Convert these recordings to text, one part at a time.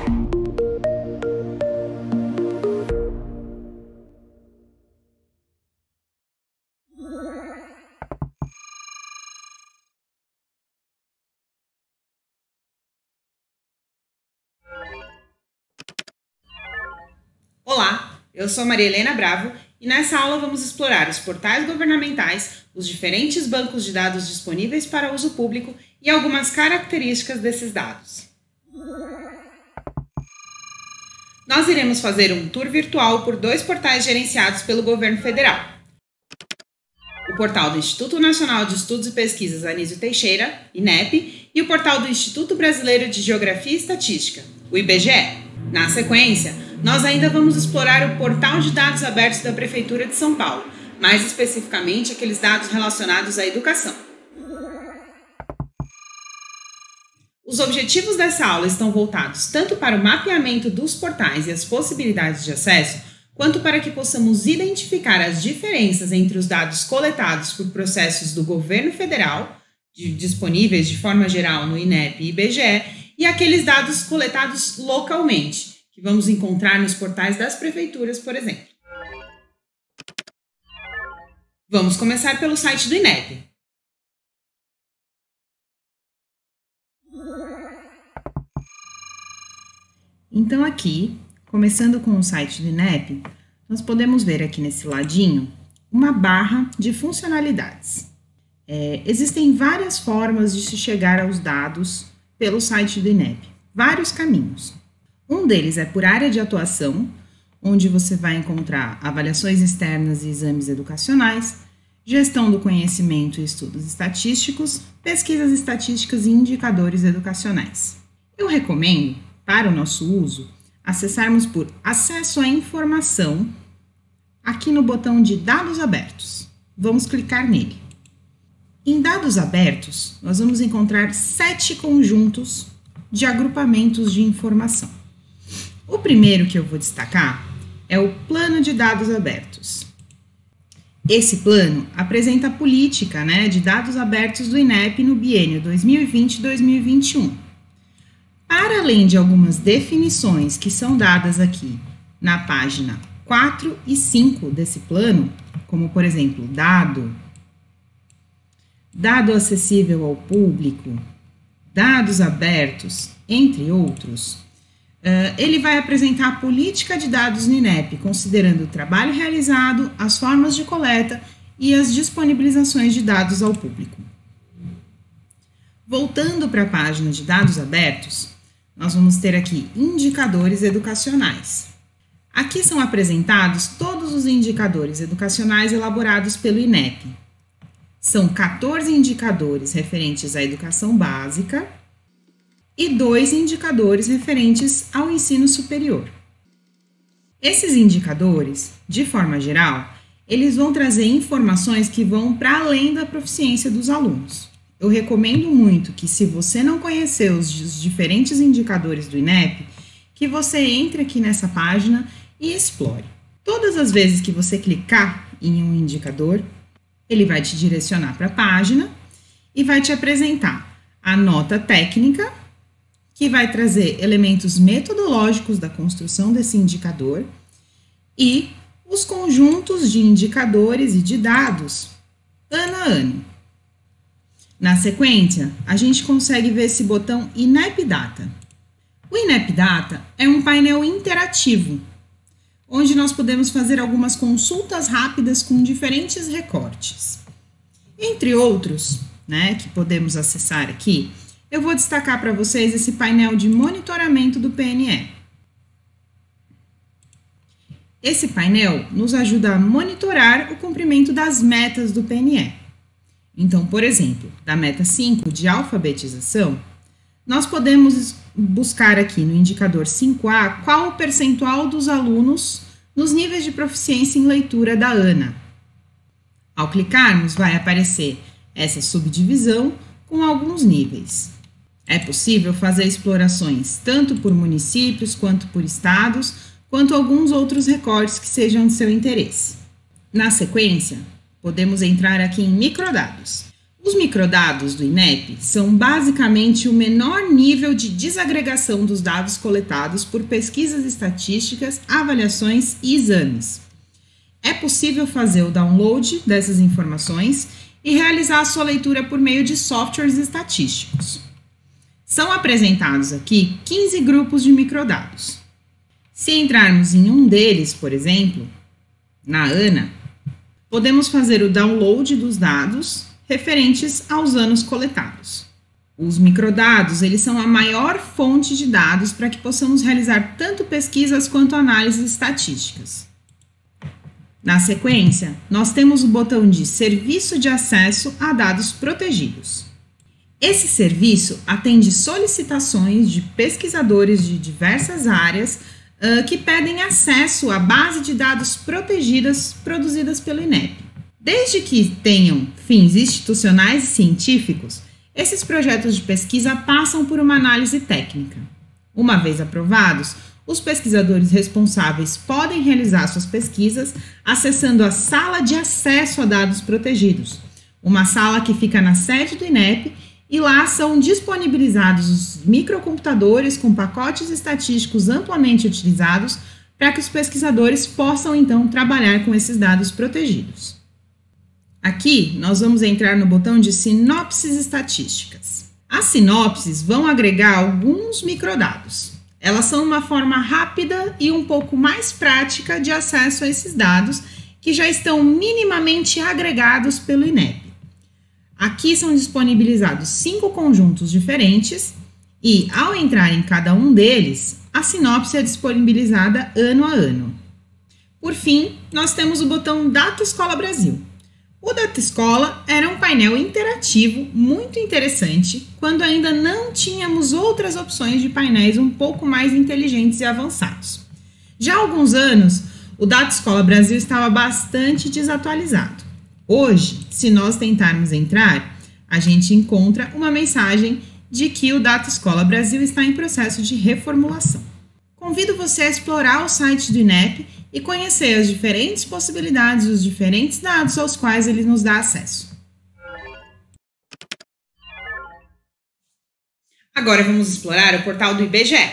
Olá, eu sou Maria Helena Bravo e nessa aula vamos explorar os portais governamentais, os diferentes bancos de dados disponíveis para uso público e algumas características desses dados. Nós iremos fazer um tour virtual por 2 portais gerenciados pelo governo federal. O portal do Instituto Nacional de Estudos e Pesquisas Anísio Teixeira, INEP, e o portal do Instituto Brasileiro de Geografia e Estatística, o IBGE. Na sequência, nós ainda vamos explorar o portal de dados abertos da Prefeitura de São Paulo, mais especificamente aqueles dados relacionados à educação. Os objetivos dessa aula estão voltados tanto para o mapeamento dos portais e as possibilidades de acesso, quanto para que possamos identificar as diferenças entre os dados coletados por processos do governo federal, disponíveis de forma geral no INEP e IBGE, e aqueles dados coletados localmente, que vamos encontrar nos portais das prefeituras, por exemplo. Vamos começar pelo site do INEP. Então aqui, começando com o site do INEP, nós podemos ver aqui nesse ladinho uma barra de funcionalidades. Existem várias formas de se chegar aos dados pelo site do INEP, vários caminhos. Um deles é por área de atuação, onde você vai encontrar avaliações externas e exames educacionais, gestão do conhecimento e estudos estatísticos, pesquisas estatísticas e indicadores educacionais. Eu recomendo, para o nosso uso, acessarmos por Acesso à Informação, aqui no botão de Dados Abertos. Vamos clicar nele. Em Dados Abertos, nós vamos encontrar 7 conjuntos de agrupamentos de informação. O primeiro que eu vou destacar é o Plano de Dados Abertos. Esse plano apresenta a política, de dados abertos do INEP no biênio 2020-2021. Para além de algumas definições que são dadas aqui na página 4 e 5 desse plano, como por exemplo, dado acessível ao público, dados abertos, entre outros, ele vai apresentar a política de dados no INEP, considerando o trabalho realizado, as formas de coleta e as disponibilizações de dados ao público. Voltando para a página de dados abertos, nós vamos ter aqui indicadores educacionais. Aqui são apresentados todos os indicadores educacionais elaborados pelo INEP. São 14 indicadores referentes à educação básica e 2 indicadores referentes ao ensino superior. Esses indicadores, de forma geral, eles vão trazer informações que vão para além da proficiência dos alunos. Eu recomendo muito que, se você não conhecer os diferentes indicadores do INEP, que você entre aqui nessa página e explore. Todas as vezes que você clicar em um indicador, ele vai te direcionar para a página e vai te apresentar a nota técnica, que vai trazer elementos metodológicos da construção desse indicador e os conjuntos de indicadores e de dados ano a ano. Na sequência, a gente consegue ver esse botão INEP Data. O INEP Data é um painel interativo, onde nós podemos fazer algumas consultas rápidas com diferentes recortes. Entre outros, que podemos acessar aqui, eu vou destacar para vocês esse painel de monitoramento do PNE. Esse painel nos ajuda a monitorar o cumprimento das metas do PNE. Então, por exemplo, da meta 5 de alfabetização, nós podemos buscar aqui no indicador 5A qual o percentual dos alunos nos níveis de proficiência em leitura da ANA. Ao clicarmos, vai aparecer essa subdivisão com alguns níveis. É possível fazer explorações tanto por municípios, quanto por estados, quanto alguns outros recortes que sejam de seu interesse. Na sequência, podemos entrar aqui em microdados. Os microdados do INEP são basicamente o menor nível de desagregação dos dados coletados por pesquisas estatísticas, avaliações e exames. É possível fazer o download dessas informações e realizar a sua leitura por meio de softwares estatísticos. São apresentados aqui 15 grupos de microdados. Se entrarmos em um deles, por exemplo, na ANA, podemos fazer o download dos dados referentes aos anos coletados. Os microdados, eles são a maior fonte de dados para que possamos realizar tanto pesquisas quanto análises estatísticas. Na sequência, nós temos o botão de Serviço de Acesso a Dados Protegidos. Esse serviço atende solicitações de pesquisadores de diversas áreas que pedem acesso à base de dados protegidas produzidas pelo INEP. Desde que tenham fins institucionais e científicos, esses projetos de pesquisa passam por uma análise técnica. Uma vez aprovados, os pesquisadores responsáveis podem realizar suas pesquisas acessando a Sala de Acesso a Dados Protegidos, uma sala que fica na sede do INEP, e lá são disponibilizados os microcomputadores com pacotes estatísticos amplamente utilizados para que os pesquisadores possam, então, trabalhar com esses dados protegidos. Aqui, nós vamos entrar no botão de Sinopses Estatísticas. As sinopses vão agregar alguns microdados. Elas são uma forma rápida e um pouco mais prática de acesso a esses dados que já estão minimamente agregados pelo INEP. Aqui são disponibilizados 5 conjuntos diferentes e, ao entrar em cada um deles, a sinopse é disponibilizada ano a ano. Por fim, nós temos o botão Data Escola Brasil. O Data Escola era um painel interativo muito interessante quando ainda não tínhamos outras opções de painéis um pouco mais inteligentes e avançados. Já há alguns anos, o Data Escola Brasil estava bastante desatualizado. Hoje, se nós tentarmos entrar, a gente encontra uma mensagem de que o Data Escola Brasil está em processo de reformulação. Convido você a explorar o site do INEP e conhecer as diferentes possibilidades e os diferentes dados aos quais ele nos dá acesso. Agora vamos explorar o portal do IBGE.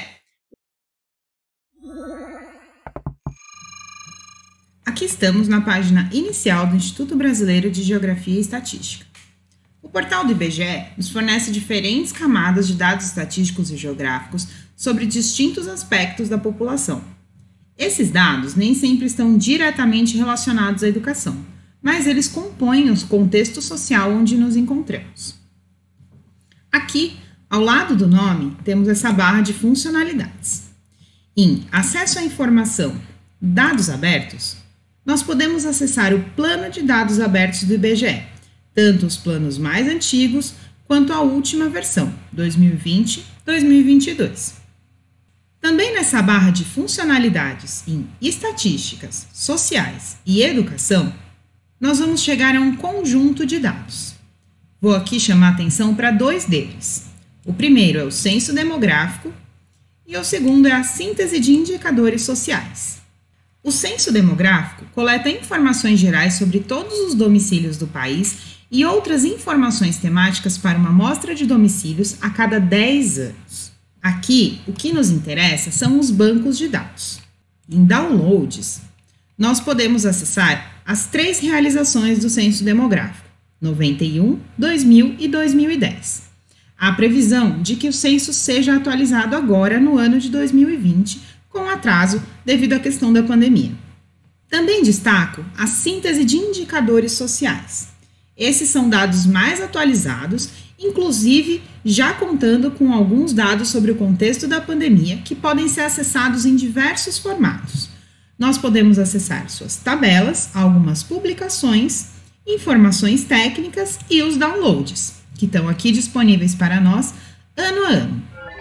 Aqui estamos na página inicial do Instituto Brasileiro de Geografia e Estatística. O portal do IBGE nos fornece diferentes camadas de dados estatísticos e geográficos sobre distintos aspectos da população. Esses dados nem sempre estão diretamente relacionados à educação, mas eles compõem o contexto social onde nos encontramos. Aqui, ao lado do nome, temos essa barra de funcionalidades. Em Acesso à Informação, Dados Abertos, nós podemos acessar o plano de dados abertos do IBGE, tanto os planos mais antigos quanto a última versão, 2020-2022. Também nessa barra de funcionalidades em Estatísticas, Sociais e Educação, nós vamos chegar a um conjunto de dados. Vou aqui chamar atenção para 2 deles. O primeiro é o Censo Demográfico e o segundo é a Síntese de Indicadores Sociais. O Censo Demográfico coleta informações gerais sobre todos os domicílios do país e outras informações temáticas para uma amostra de domicílios a cada 10 anos. Aqui, o que nos interessa são os bancos de dados. Em Downloads, nós podemos acessar as 3 realizações do Censo Demográfico, 91, 2000 e 2010. Há previsão de que o censo seja atualizado agora no ano de 2020, com atraso devido à questão da pandemia. Também destaco a síntese de indicadores sociais. Esses são dados mais atualizados, inclusive já contando com alguns dados sobre o contexto da pandemia que podem ser acessados em diversos formatos. Nós podemos acessar suas tabelas, algumas publicações, informações técnicas e os downloads, que estão aqui disponíveis para nós ano a ano.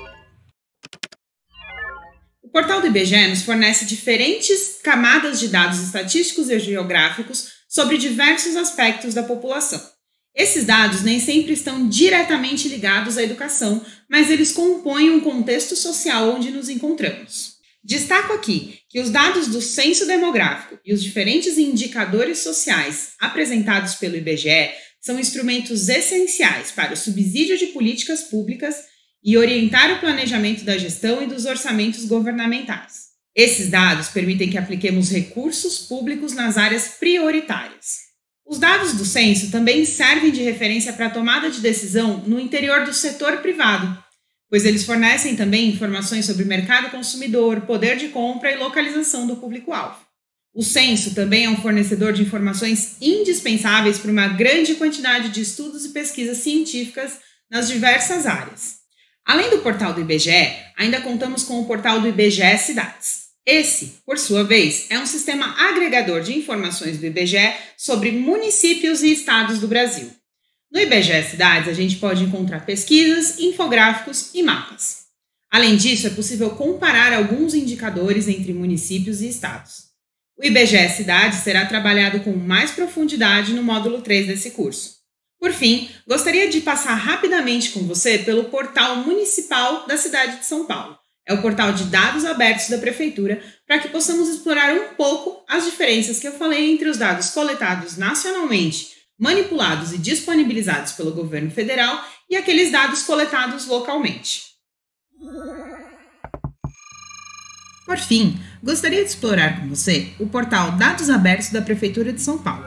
O portal do IBGE nos fornece diferentes camadas de dados estatísticos e geográficos sobre diversos aspectos da população. Esses dados nem sempre estão diretamente ligados à educação, mas eles compõem um contexto social onde nos encontramos. Destaco aqui que os dados do Censo Demográfico e os diferentes indicadores sociais apresentados pelo IBGE são instrumentos essenciais para o subsídio de políticas públicas e orientar o planejamento da gestão e dos orçamentos governamentais. Esses dados permitem que apliquemos recursos públicos nas áreas prioritárias. Os dados do censo também servem de referência para a tomada de decisão no interior do setor privado, pois eles fornecem também informações sobre mercado consumidor, poder de compra e localização do público-alvo. O censo também é um fornecedor de informações indispensáveis para uma grande quantidade de estudos e pesquisas científicas nas diversas áreas. Além do portal do IBGE, ainda contamos com o portal do IBGE Cidades. Esse, por sua vez, é um sistema agregador de informações do IBGE sobre municípios e estados do Brasil. No IBGE Cidades, a gente pode encontrar pesquisas, infográficos e mapas. Além disso, é possível comparar alguns indicadores entre municípios e estados. O IBGE Cidades será trabalhado com mais profundidade no módulo 3 desse curso. Por fim, gostaria de passar rapidamente com você pelo portal municipal da cidade de São Paulo. É o portal de dados abertos da Prefeitura para que possamos explorar um pouco as diferenças que eu falei entre os dados coletados nacionalmente, manipulados e disponibilizados pelo governo federal e aqueles dados coletados localmente. Por fim, gostaria de explorar com você o portal Dados Abertos da Prefeitura de São Paulo,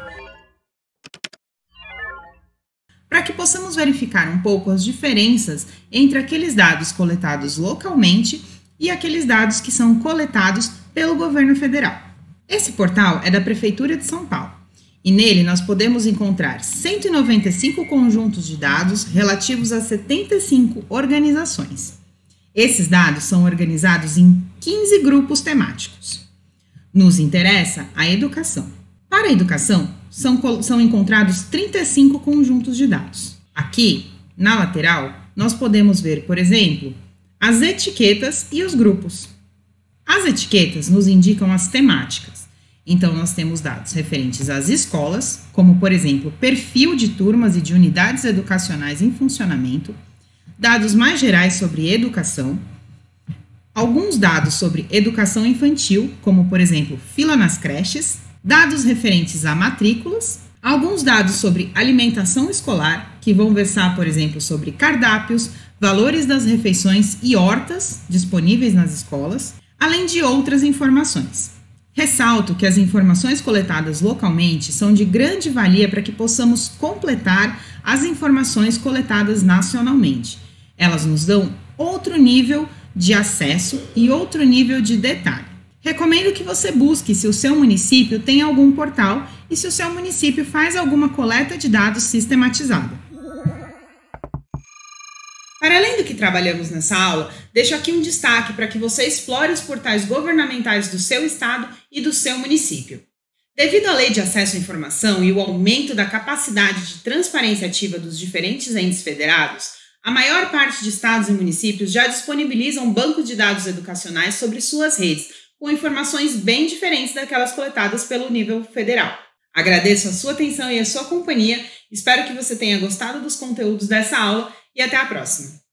para que possamos verificar um pouco as diferenças entre aqueles dados coletados localmente e aqueles dados que são coletados pelo governo federal. Esse portal é da Prefeitura de São Paulo e nele nós podemos encontrar 195 conjuntos de dados relativos a 75 organizações. Esses dados são organizados em 15 grupos temáticos. Nos interessa a educação. Para a educação, são encontrados 35 conjuntos de dados. Aqui, na lateral, nós podemos ver, por exemplo, as etiquetas e os grupos. As etiquetas nos indicam as temáticas. Então, nós temos dados referentes às escolas, como, por exemplo, perfil de turmas e de unidades educacionais em funcionamento, dados mais gerais sobre educação, alguns dados sobre educação infantil, como, por exemplo, fila nas creches, dados referentes a matrículas, alguns dados sobre alimentação escolar, que vão versar, por exemplo, sobre cardápios, valores das refeições e hortas disponíveis nas escolas, além de outras informações. Ressalto que as informações coletadas localmente são de grande valia para que possamos completar as informações coletadas nacionalmente. Elas nos dão outro nível de acesso e outro nível de detalhe. Recomendo que você busque se o seu município tem algum portal e se o seu município faz alguma coleta de dados sistematizada. Para além do que trabalhamos nessa aula, deixo aqui um destaque para que você explore os portais governamentais do seu estado e do seu município. Devido à Lei de Acesso à Informação e o aumento da capacidade de transparência ativa dos diferentes entes federados, a maior parte de estados e municípios já disponibilizam bancos de dados educacionais sobre suas redes, com informações bem diferentes daquelas coletadas pelo nível federal. Agradeço a sua atenção e a sua companhia, espero que você tenha gostado dos conteúdos dessa aula e até a próxima!